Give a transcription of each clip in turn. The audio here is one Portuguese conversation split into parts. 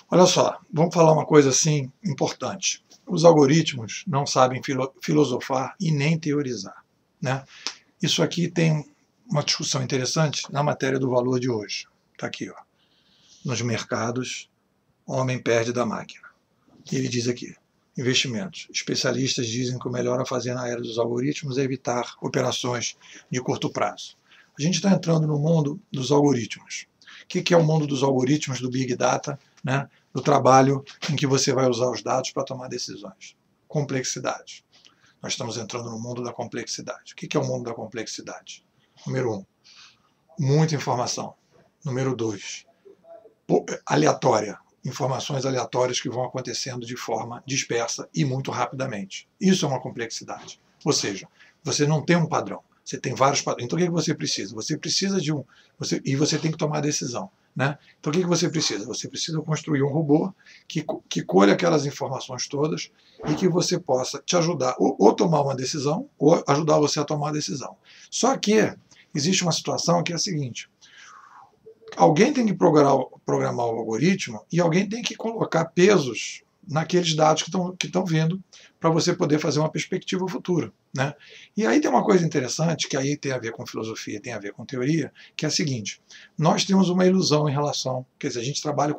Olha só, vamos falar uma coisa assim importante. Os algoritmos não sabem filosofar e nem teorizar, né? Isso aqui tem uma discussão interessante na matéria do valor de hoje. Está aqui, ó. Nos mercados, homem perde da máquina. E ele diz aqui, investimentos. Especialistas dizem que o melhor a fazer na era dos algoritmos é evitar operações de curto prazo. A gente está entrando no mundo dos algoritmos. O que é o mundo dos algoritmos, do Big Data, né? Do trabalho em que você vai usar os dados para tomar decisões? Complexidade. Nós estamos entrando no mundo da complexidade. O que é o mundo da complexidade? Número 1, muita informação. Número 2, aleatória. Informações aleatórias que vão acontecendo de forma dispersa e muito rapidamente. Isso é uma complexidade. Ou seja, você não tem um padrão. Você tem vários padrões. Então o que você precisa? Você precisa de e você tem que tomar a decisão, né? Então o que você precisa? Você precisa construir um robô que colhe aquelas informações todas e que você possa te ajudar ou tomar uma decisão ou ajudar você a tomar a decisão. Só que existe uma situação que é a seguinte: alguém tem que programar o algoritmo e alguém tem que colocar pesos naqueles dados que estão vindo para você poder fazer uma perspectiva futura, né? E aí tem uma coisa interessante, que aí tem a ver com filosofia, tem a ver com teoria, que é a seguinte: nós temos uma ilusão em relação, quer dizer, a gente trabalha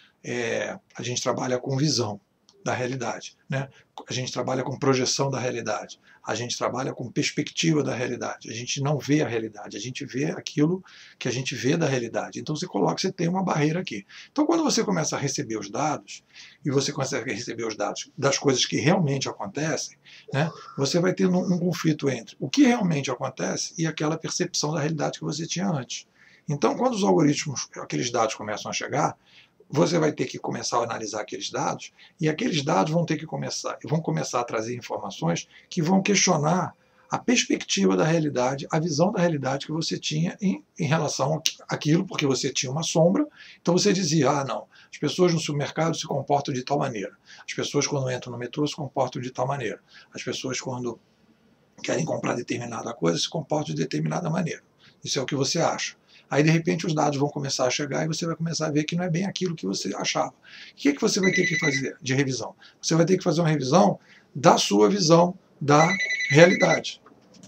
com visão da realidade, né? A gente trabalha com projeção da realidade, a gente trabalha com perspectiva da realidade, a gente não vê a realidade, a gente vê aquilo que a gente vê da realidade. Então você tem uma barreira aqui. Então quando você começa a receber os dados, e você consegue receber os dados das coisas que realmente acontecem, né, você vai ter um conflito entre o que realmente acontece e aquela percepção da realidade que você tinha antes. Então quando os algoritmos, aqueles dados começam a chegar, você vai ter que começar a analisar aqueles dados, e aqueles dados vão começar a trazer informações que vão questionar a perspectiva da realidade, a visão da realidade que você tinha em relação àquilo, porque você tinha uma sombra. Então você dizia, não, as pessoas no supermercado se comportam de tal maneira, as pessoas quando entram no metrô se comportam de tal maneira, as pessoas quando querem comprar determinada coisa se comportam de determinada maneira. Isso é o que você acha. Aí, de repente, os dados vão começar a chegar e você vai começar a ver que não é bem aquilo que você achava. O que você vai ter que fazer de revisão? Você vai ter que fazer uma revisão da sua visão da realidade.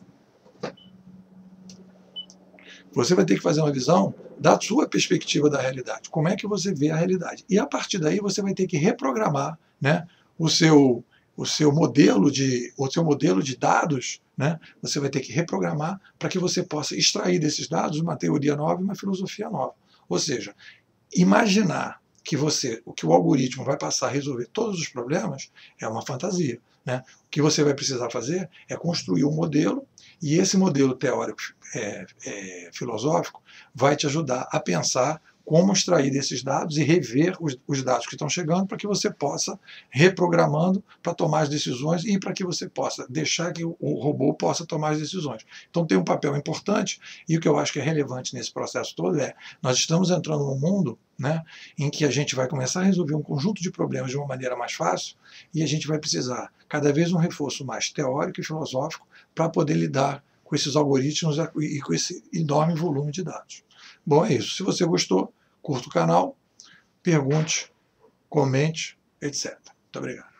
Você vai ter que fazer uma visão da sua perspectiva da realidade. Como é que você vê a realidade? E, a partir daí, você vai ter que reprogramar, né, o seu modelo de dados, né? Você vai ter que reprogramar para que você possa extrair desses dados uma teoria nova e uma filosofia nova. Ou seja, imaginar que o algoritmo vai passar a resolver todos os problemas é uma fantasia, né? O que você vai precisar fazer é construir um modelo, e esse modelo teórico filosófico vai te ajudar a pensar como extrair desses dados e rever os dados que estão chegando para que você possa reprogramando para tomar as decisões e para que você possa deixar que o robô possa tomar as decisões. Então tem um papel importante, e o que eu acho que é relevante nesse processo todo nós estamos entrando num mundo, né, em que a gente vai começar a resolver um conjunto de problemas de uma maneira mais fácil, e a gente vai precisar cada vez um reforço mais teórico e filosófico para poder lidar com esses algoritmos e com esse enorme volume de dados. Bom, é isso. Se você gostou, curta o canal, pergunte, comente, etc. Muito obrigado.